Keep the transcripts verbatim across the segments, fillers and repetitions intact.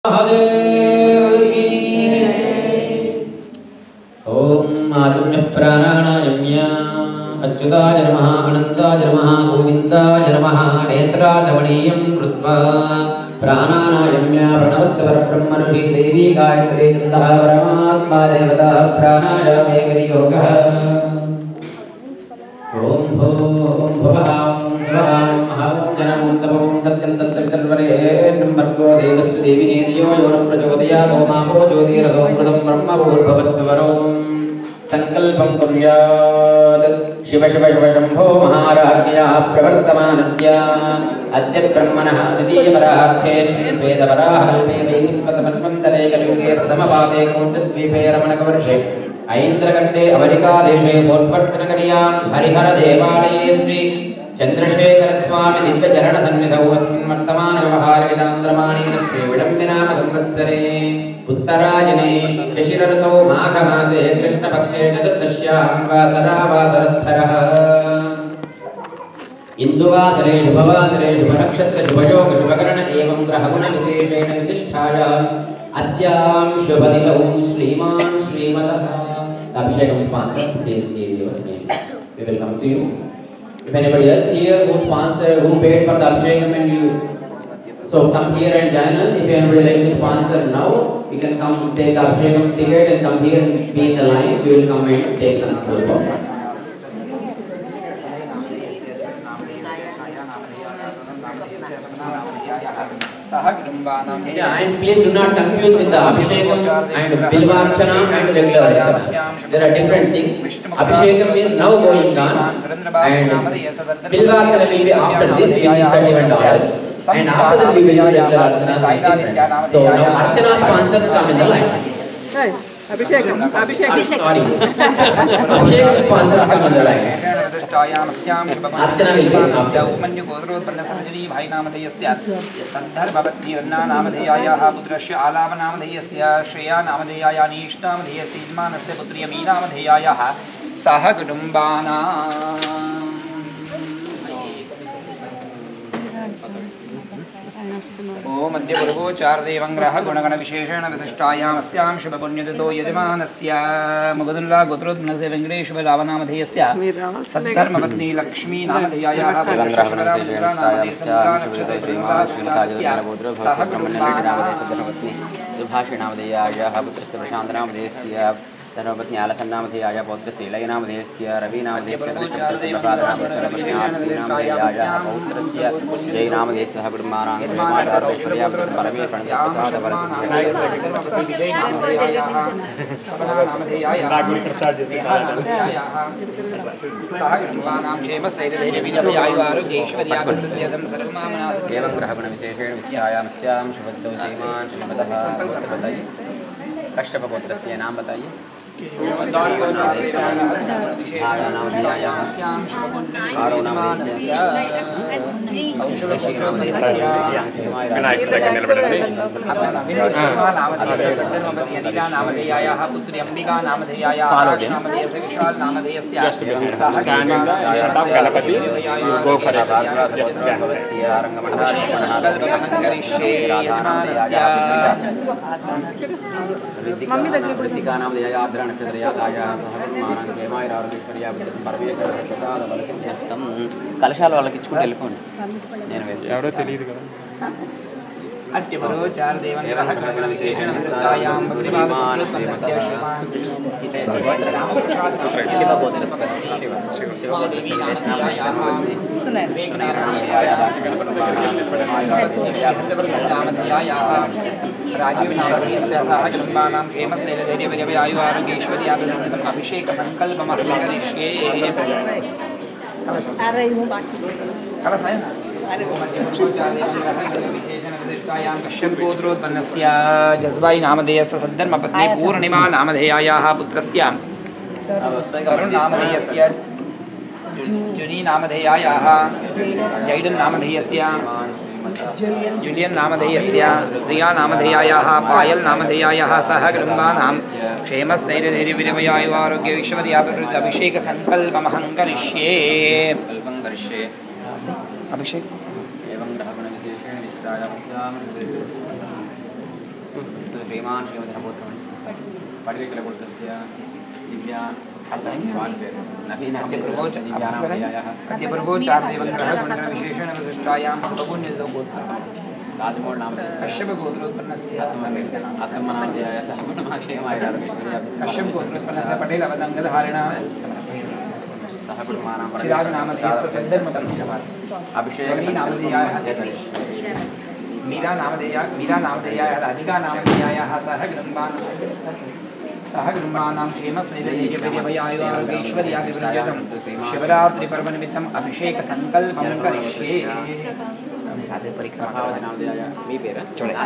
ओम आत्म्यः प्राणानायम्या अच्युताय नमः अनन्ताय नमः गोविन्दाय नमः नेत्राचमणीयं कृत्वा प्राणानायम्या प्रणवस्य परब्रह्मर्षि देवी गायत्री नन्दः परमात्मा देवता प्राणायामे गिरियोगः ओम भो ओम भवः ओम स्वः महां जनमं तमं सत्यं तत्तवितर्वरेण्यं भर्गो देवस्य देवी धियो यो न प्रचोदयात् मापो ज्योतिरसोमृतं ब्रह्मभूर्भुवस्वरों संकल्पं कुर्यात् शिव शिव शिव शंभो महाराज्ञ्याः प्रवर्तमानस्य अद्य ब्रह्मणः द्वितीयपरार्थे श्रीश्वेतवराहकल्पे वैश्वतमन्वन्तरे कलियुगे प्रथमपादे कौण्डद्वीपे रमणकवर्षे ऐन्द्रकण्डे अवरिकादेशे बोर्पट्टनगर्यां हरिहरदेवालये श्री चन्द्रशेखरस्वामी दिव्यचरणसन्निधौ अस्मिन् वर्तमानव्यवहारगजान्द्रमाणेन श्रीविडम्बिनाम संवत्सरे उत्तरायणे शशिरऋतौ माघमासे कृष्णपक्षे चतुर्दश्यां वासरावासरस्थरः इन्दुवासरे शुभवासरे शुभनक्षत्र शुभयोग शुभकरण एवं ग्रहगुणविशेषेण विशिष्टायाम् अस्यां शुभदिनौ श्रीमान् श्रीमतः Abhishekam sponsors today's video. We will come to you. If anybody else here who sponsor, who paid for the Abhishekam and you, so come here and join us. If anybody like to sponsor now, you can come take Abhishekam ticket and come here and be in the line. We will come and take some food. Yeah, and please do not confuse with the Abhishekam and Bilvarchana and regular Archana. There are different things. Abhishekam is now going on and Bilvarchana will be after this, which is thirty-one dollars. And after that we will do regular Archana. So now Archana sponsors come in the line. Hey, Abhishekam, Abhishekam. Sorry. Abhishekam sponsors come in the line. अर्चना उपमन्यु गोत्रोत्पन्न सर्जरी भाई नामधेयस्य तद्धर्मवत्नीर्ना नामधेयायाः पुत्रस्य आलाप नामधेयस्य श्रेया नामधेयाया नीश नामधेयस्य यजमानस्य पुत्री मी नामधेयायाः सह कुटुम्बानाम् ओम अद्य गुरुगोचारदेवं ग्रह गुणगण विशेषेण विशिष्टायामस्यां शुभपुण्यतिथो यजमानस्य मुगदुल्ला गोत्रोत्पन्नस्य वेङ्कटेश्वर रावनामधेयस्य सद्धर्मपत्नी लक्ष्मी नामधेयायाः सुभाषिणामधेयायाः पुत्रस्य प्रशान्तनामधेयस्य धर्मपत्नी आलसन्नामधेयायाः पौत्रस्य इलयनामधेयस्य रविनामधेयस्य कृष्णनामधेयायाः पौत्रस्य जयनामधेयस्य कुटुम्बानां एवं ग्रहगुणविशेषेण विषयायामस्यां शुभद्दौ श्रीमान् श्रीमतः बताइए कश्यपगोत्रस्य नाम बताइए नामधेयायाः पुत्री अंबिका नामधेयायाः नामधेयस्य विशाल नामधेयस्य मम्मी దగ్గర ऋतिका नामधेयाया आद्र नक्षत्रयातायाः सहकुटुम्बानां क्षेमायुरारोग्यैश्वर्या परमेश्वरप्रसाद बलसिद्ध्यर्थं కలశాల వాళ్ళకి ఇచ్చుకుంటూ వెళ్ళిపోండి నేను ఎవరో తెలియదు కదా अद्य गुरुगोचारदेवं ग्रह गुणगण विशेषेण विशिष्टायां भक्तिभावान् श्रीमतः राजीवनामधेयस्य सह कुटुम्बानां क्षेमस्थैर्यधैर्यवीर्यवायुरारोग्यैश्वर्याभिवृद्धिम् अभिषेकसङ्कल्पमहं करिष्ये अरे वो बाकी कश्यपगोत्रोत्पन्नस्य जज्बाई नामधेयस्य सद्धर्मपत्नी पूर्णिमा नामधेयायाः पुत्रस्य तरुण नामधेयस्य जुनी नामधेयायाः जैडन् नामधेयस्य जुलियन् नामधेयस्य प्रिया नामधेयायाः पायल नामधेयायाः सह कुटुम्बानां क्षेमस्थैर्यधैर्यवीर्यवायुरारोग्यैश्वर्याभिवृद्धि अभिषेकसङ्कल्पमहं करिष्ये अभिषेक एवं ग्रहगुणविशेषेण विश्रायामस्यां श्रीमान् श्रीमतः पुत्रं पडिवेकलपुत्रस्य दिव्या विशेषण विशिष्टायां सुभगुण्यलोकोत्तरं राजमोहन नाम कश्यप गोत्रोत्पन्नस्य आत्मनामधेयाय सहगुणमाक्षेमाय कश्यप गोत्रोत्पन्नस्य पटेल अवदङ्गधारिणा सहगुणमानां चिराग नामधेयस्य सद्धर्मकर्मः अभिषेक नामधेयाय मीरा नामधेया मीरा नामधेयाय राधिका नामधेयायाः सह गृह्णान् सह गृह्णानां क्षेमस्थैर्यैश्वर्याभिवृद्ध्यर्थं शिवरात्रिपर्वनिमित्तम् अभिषेकसङ्कल्पं करिष्ये साधे परिक्रमा नामधेयाय मी पेर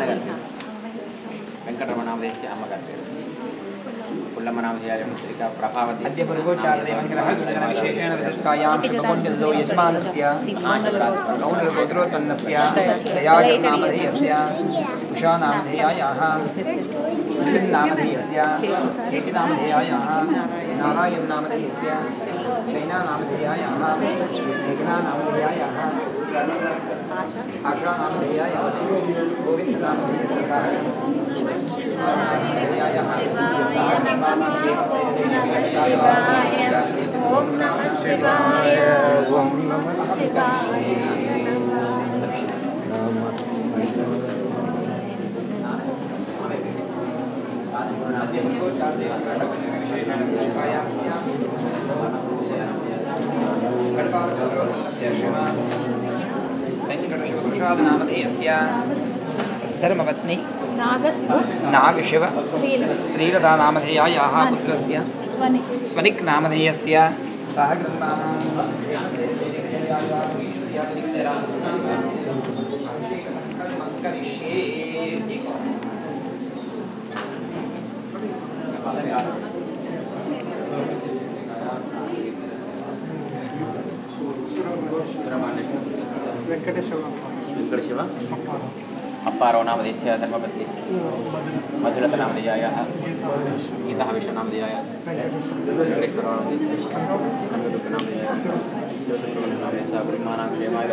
वेंकटरमण नामधेयस्य अम्मगारि पेर पुल्लम्म नामधेयाय पुत्रिका प्रभावती अद्य पुरुगोचारदेवङ्करः गुणगणविशेषेण विशिष्टायां शुभपुण्यलो यजमानस्य गौडगोत्रोत्पन्नस्य दयागरनामधेयस्य उषानामधेयायाः नामधेयस्य केटिनामधेयायाः नारायणनामधेयस्य शैनानामधेयायाः मेघनानामधेयायाः आशानामधेयायाः गोविन्दनामधेयस्य ओम नमः शिवाय ओम नमः शिवाय नामधेयस्य धर्मपत्नी नागशिव नागशिव श्रीलता श्रीलता नामधेयायाः पुत्रस्य स्वनिक स्वनिक नामधेयस्य सह वेंकटेश्वर अप्पारो नामधेयस्य धर्मपत्नी मधुलता नामधेयायाः गीता विश्वनामधेयाय वेंकटेश्वर नामधेयस्य अमृतुक नामधेयाय ज्योतिर्प्रबंध नामधेयस्य ब्रह्मानां क्षेमाय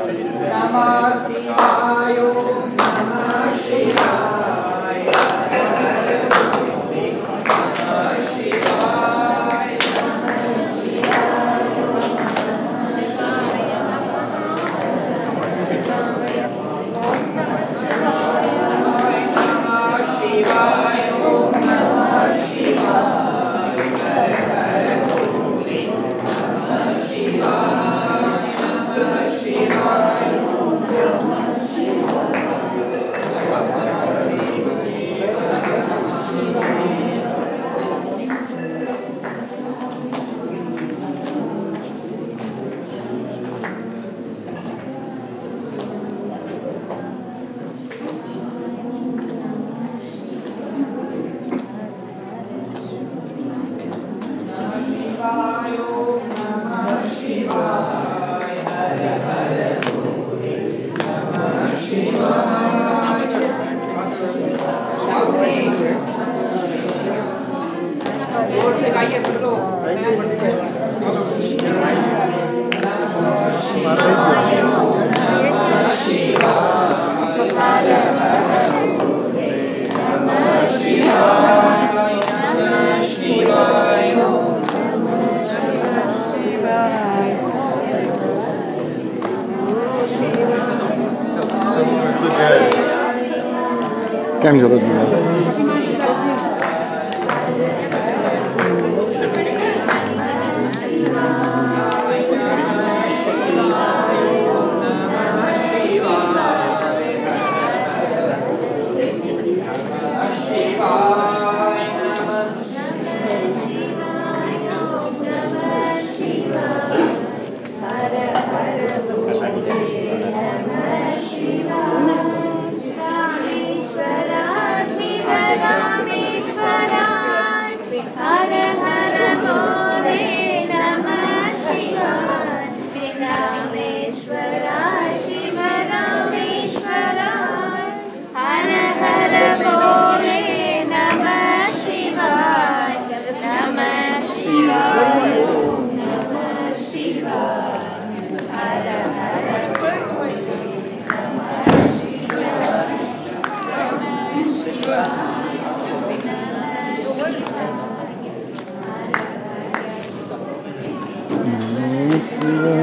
जोर से गाइए सब लोग કેમ છો બધું शिवाय